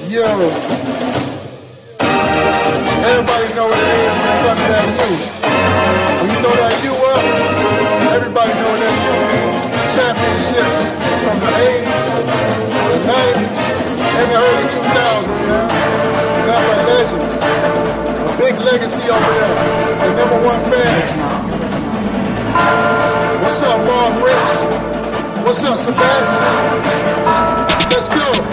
Yo, everybody know what it is when it comes to that U. When you throw that U up, everybody know what that U means. Championships from the 80s, the 90s, and the early 2000s, man. Nothing but legends. A big legacy over there. The #1 fans. What's up, Mark Rich? What's up, Sebastian? Let's go.